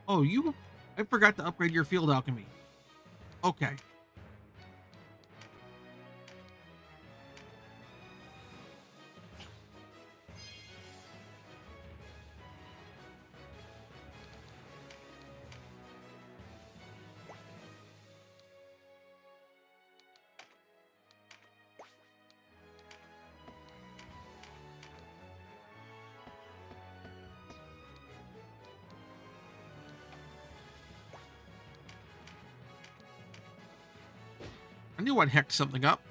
Oh, I forgot to upgrade your field alchemy. Okay. I knew I'd hacked something up.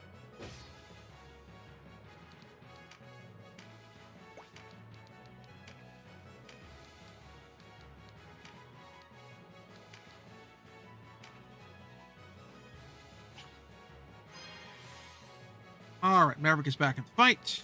All right, Maverick is back in the fight.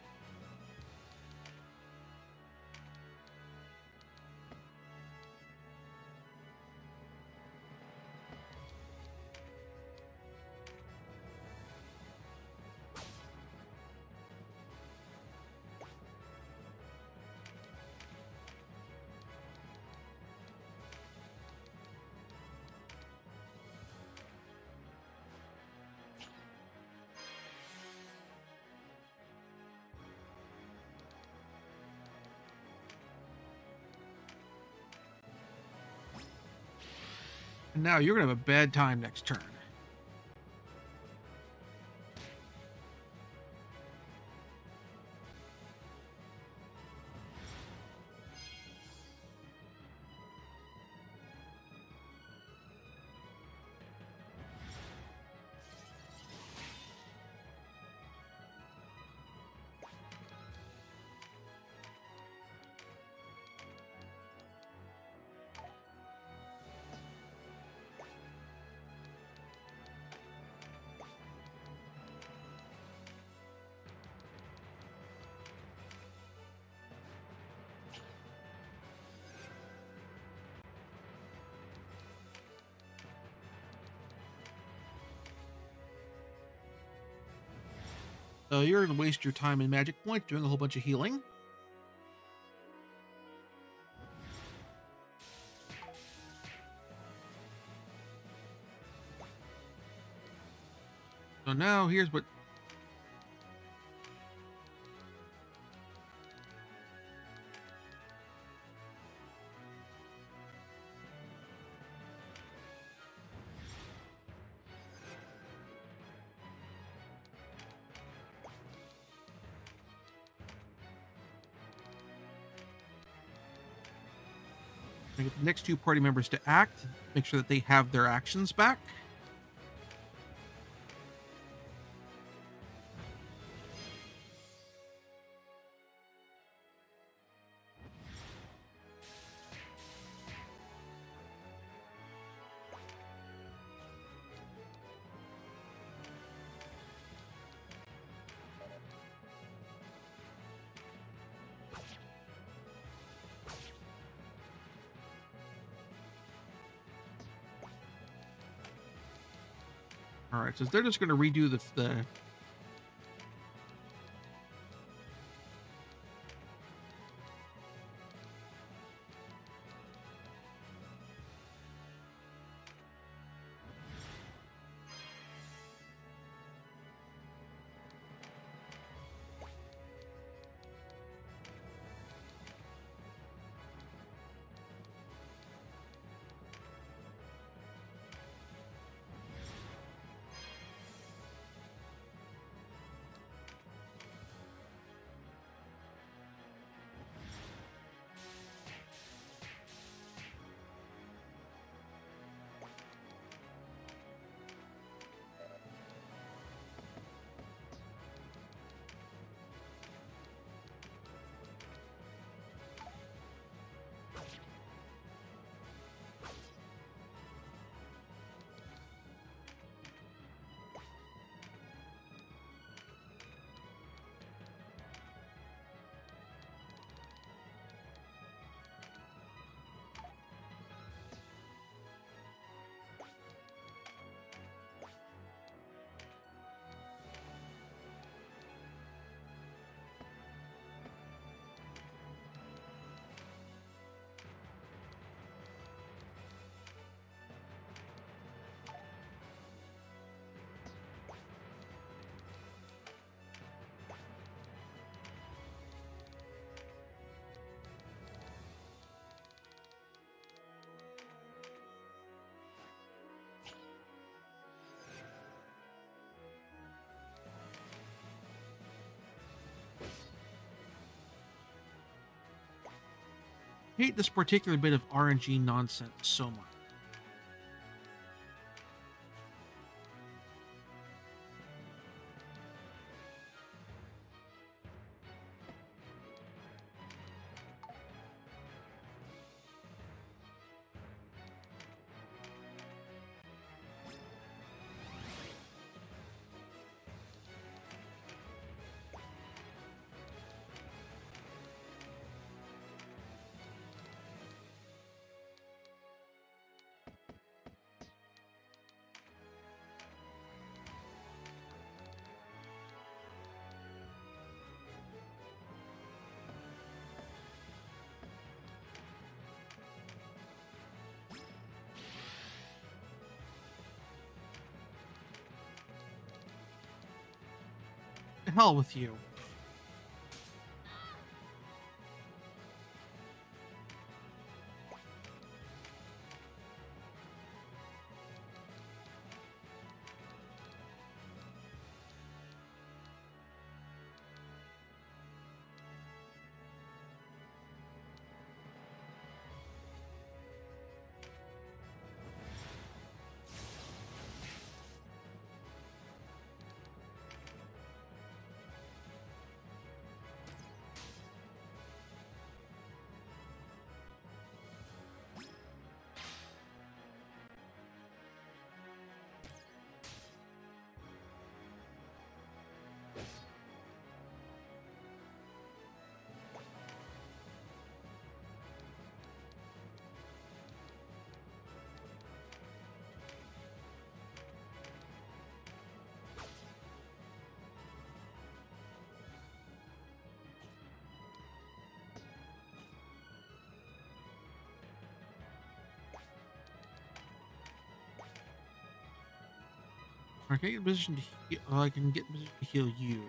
And now you're going to have a bad time next turn. So you're going to waste your time in Magic Point doing a whole bunch of healing. So now here's what... Get the next two party members to act, make sure that they have their actions back. All right, so they're just going to redo the hate this particular bit of RNG nonsense so much. The hell with you. I can get in position to heal, I can get in position to heal you.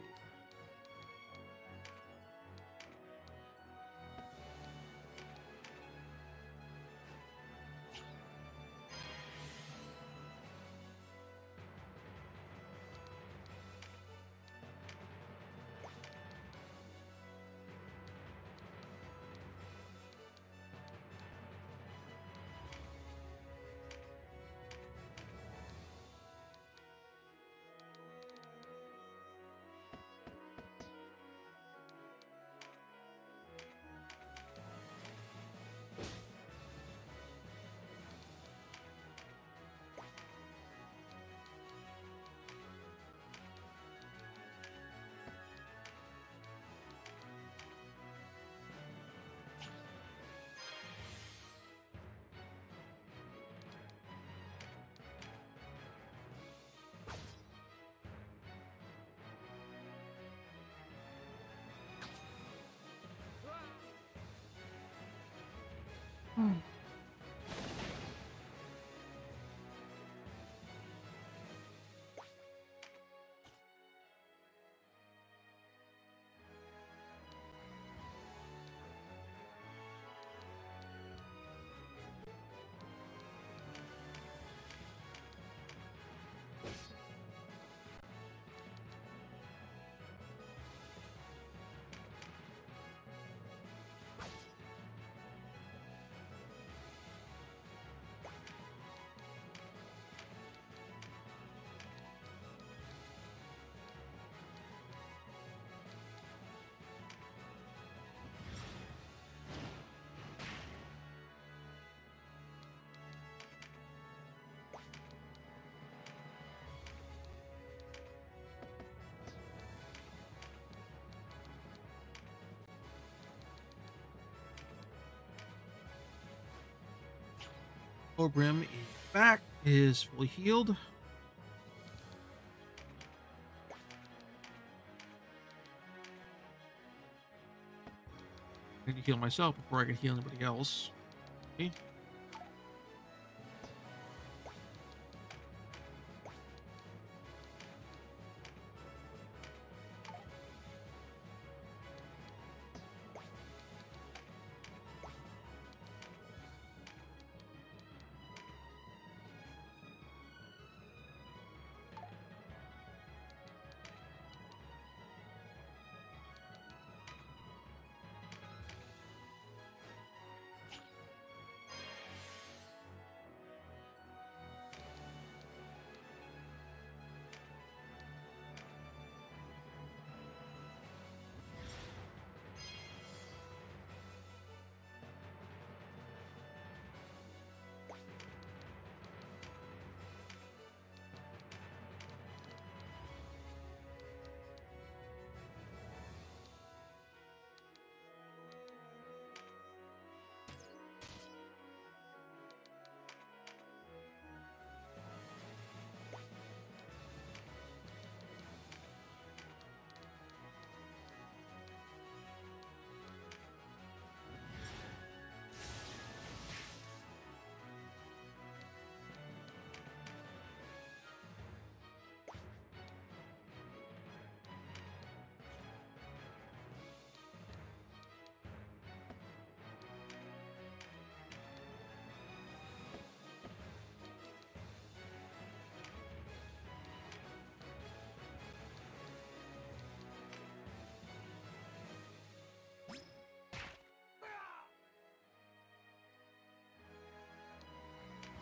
Brim is back, is fully healed. I need to heal myself before I can heal anybody else. Okay.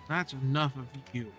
That's enough of you.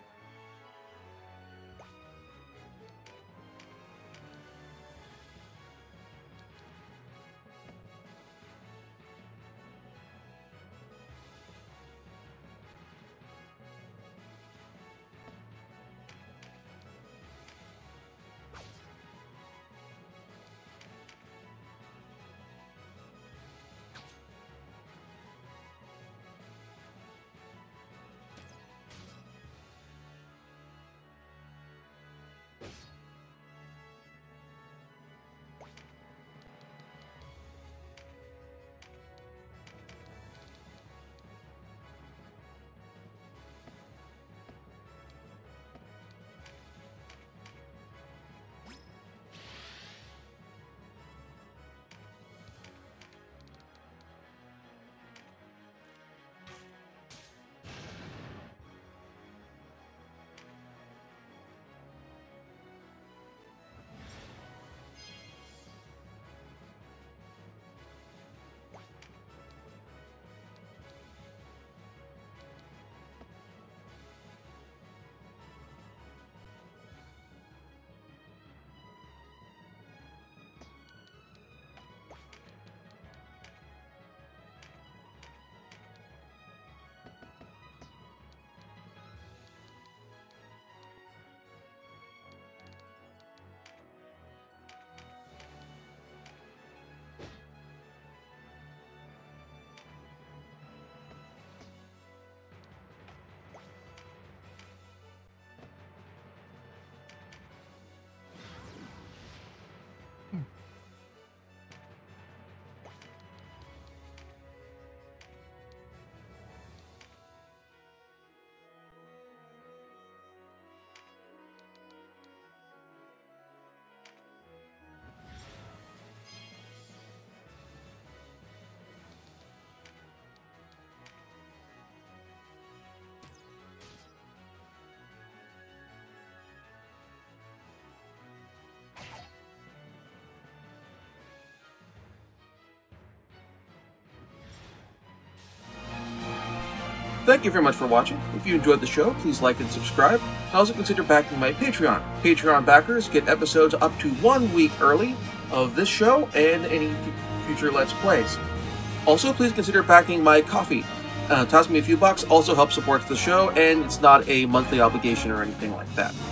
Thank you very much for watching. If you enjoyed the show, please like and subscribe. Also consider backing my Patreon. Patreon backers get episodes up to 1 week early of this show and any future Let's Plays. Also, please consider backing my Ko-fi. Toss me a few bucks, also helps support the show, and it's not a monthly obligation or anything like that.